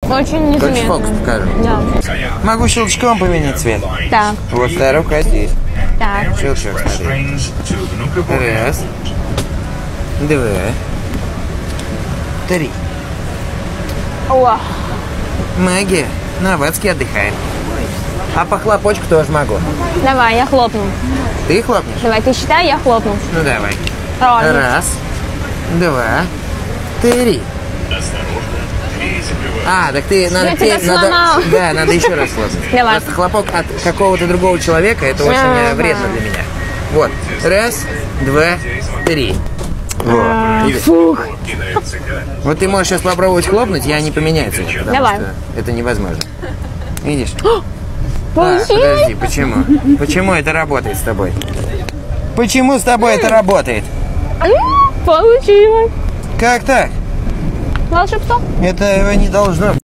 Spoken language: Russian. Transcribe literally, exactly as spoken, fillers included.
Очень незаметно. Хочешь фокус покажу? Да. Могу щелчком поменять цвет. Так. Вот вторая рука здесь. Так. Щелчок, смотри. Раз. Два. Три. О. Магия. На Вацке отдыхаем. А по хлопочку тоже могу. Давай, я хлопну. Ты хлопнешь? Давай, ты считай, я хлопну. Ну давай. Ровно. Раз. Два. Три. А, так ты надо, Я тебя те- надо, сломал. да, надо еще раз хлопнуть. Давай. Просто хлопок от какого-то другого человека, это очень э, Ага. вредно для меня. Вот. Раз, два, три. Вот. Видишь? Фух. Вот ты можешь сейчас попробовать хлопнуть, я не поменяю цвет, потому Давай. что это невозможно. Видишь? А, Получилось. подожди, почему? Почему это работает с тобой? Почему с тобой это работает? М, Получилось. Как так? Волшебство. Этого не должно